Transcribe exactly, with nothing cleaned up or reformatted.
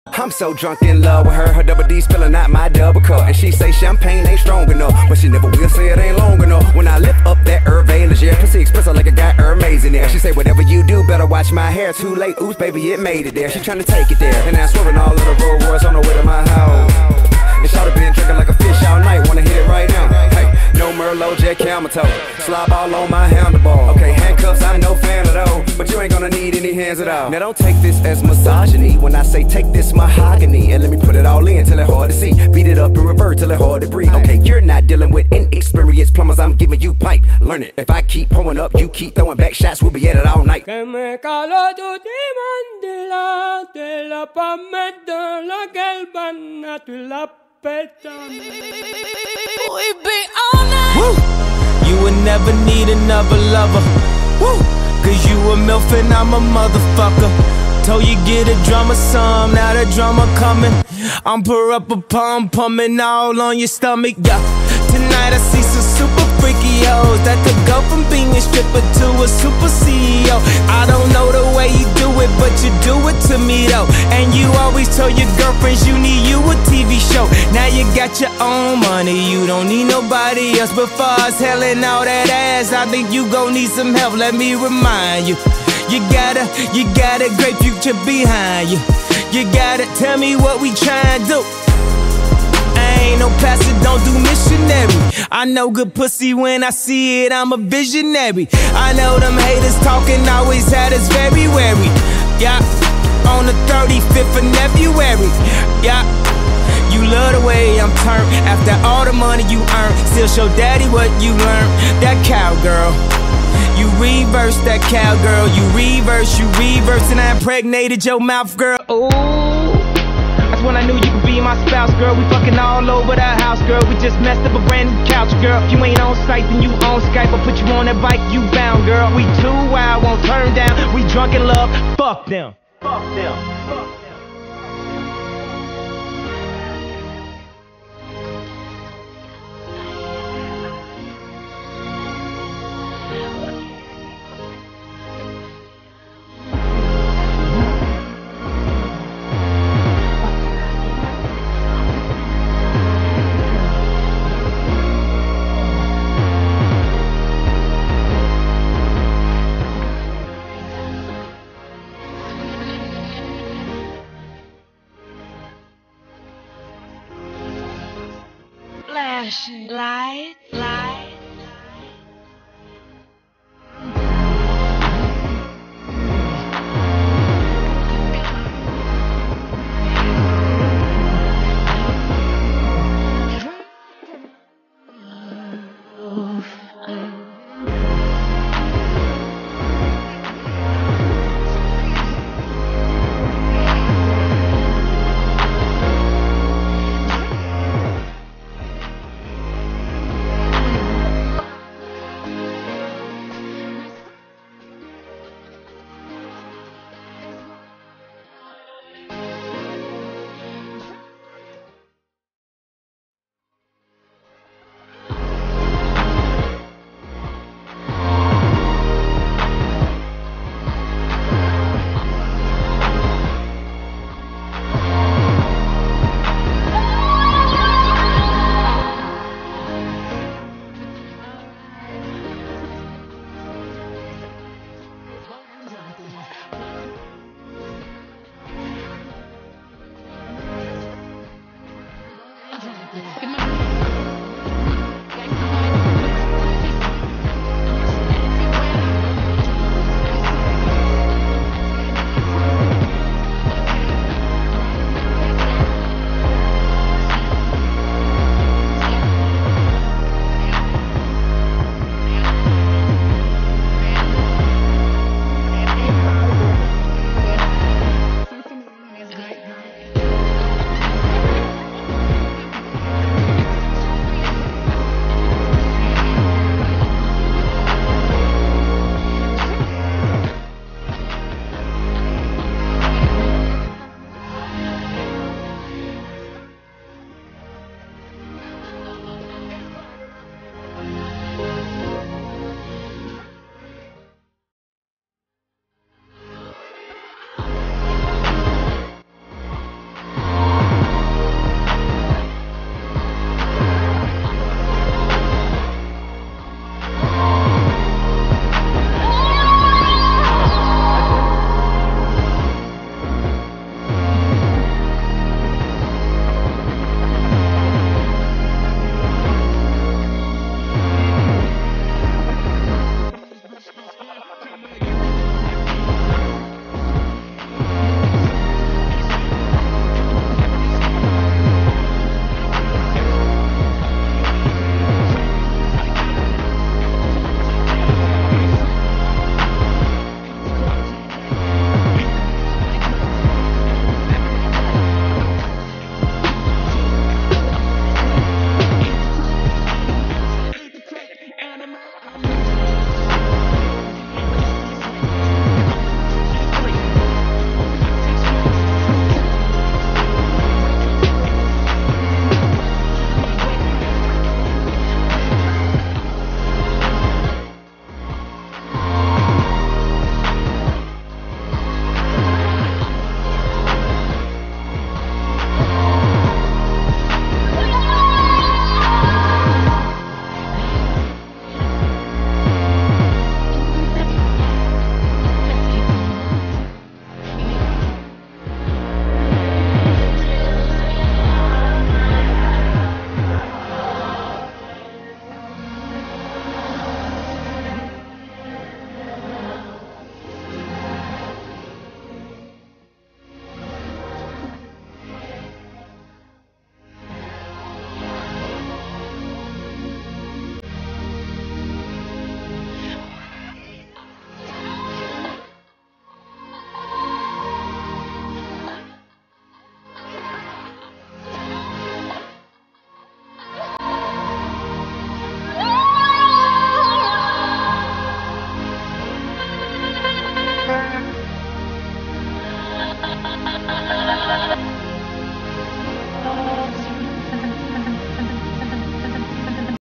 I'm so drunk in love with her, her double D spilling out my double cup. And she say champagne ain't strong enough, but she never will say it ain't long enough. When I lift up that Hervé Leger, pussy expressive like I got Hermes in there. She say whatever you do, better watch my hair. Too late, oops baby, it made it there. She tryna take it there, and I'm swerving all of the Rolls Royce on the way to my house. And shawty been drinking like a fish all night, wanna hit it right now. Hey, no Merlot, Jet Camel toe, slob all on my handlebar. Okay, handcuffs, I'm no fan of those, but you ain't gonna need any hands at all. Now don't take this as misogyny when I say take this mahogany, and let me put it all in till it hard to see. Beat it up and revert till it hard to breathe. Okay, you're not dealing with inexperienced plumbers, I'm giving you pipe. Learn it. If I keep pulling up, you keep throwing back shots, we'll be at it all night. Que me caló tu timandela, te la pameta, la galvana, tu la petana. We be all night. Woo! You would never need another lover. Woo! Cause you a MILF and I'm a motherfucker. Told you get a drummer some, now the drummer coming. I'm pour up a pum pumping all on your stomach, yeah. Tonight I see some super freaky hoes that could go from being a stripper to a super C E O. I don't know the way you do it, but you do it to me though. And you always told your girlfriends you need you a T V show. Now you got your own money, you don't need nobody else. But far as hellin' all that ass, I think you gon' need some help, let me remind you. You got a, you got a great future behind you. You gotta tell me what we tryin' to do. I ain't no pastor, don't do missionary. I know good pussy when I see it, I'm a visionary. I know them haters talking always had us very wary. Yeah, on the thirty-fifth of February. Yeah, you love the way I'm turned. After all the money you earn, still show daddy what you learned. That cowgirl, you reverse that cowgirl. You reverse, you reverse, and I impregnated your mouth, girl. Ooh, that's when I knew you could be my spouse, girl. We fucking all over the house, girl. We just messed up a brand new couch, girl. If you ain't on site, then you on Skype. I'll put you on that bike, you bound, girl. We too wild, won't turn down. We drunk in love, fuck them. Fuck them. Fuck them. Flashing light, light.